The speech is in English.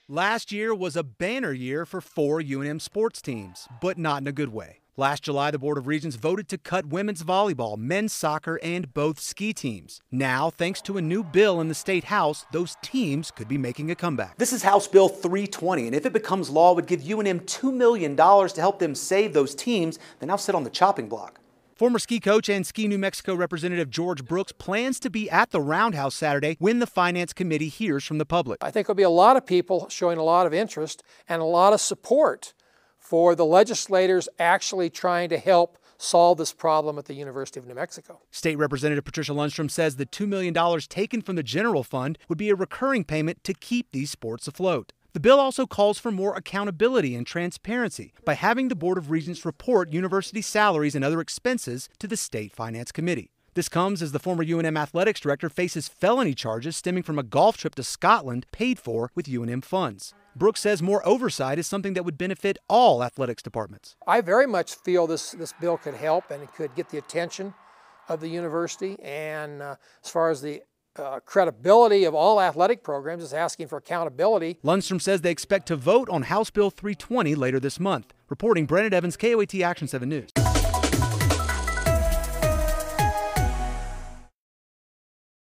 Last year was a banner year for 4 UNM sports teams, but not in a good way. Last July, the Board of Regents voted to cut women's volleyball, men's soccer, and both ski teams. Now, thanks to a new bill in the State House, those teams could be making a comeback. This is House Bill 320, and if it becomes law, it would give UNM $2 million to help them save those teams that now sit on the chopping block. Former ski coach and Ski New Mexico Representative George Brooks plans to be at the Roundhouse Saturday when the Finance Committee hears from the public. I think there'll be a lot of people showing a lot of interest and a lot of support for the legislators actually trying to help solve this problem at the University of New Mexico. State Representative Patricia Lundstrom says the $2 million taken from the general fund would be a recurring payment to keep these sports afloat. The bill also calls for more accountability and transparency by having the Board of Regents report university salaries and other expenses to the State Finance Committee. This comes as the former UNM athletics director faces felony charges stemming from a golf trip to Scotland paid for with UNM funds. Brooks says more oversight is something that would benefit all athletics departments. I very much feel this bill could help and it could get the attention of the university, and as far as the credibility of all athletic programs is asking for accountability. Lundstrom says they expect to vote on House Bill 320 later this month. Reporting, Brandon Evans, KOAT Action 7 News.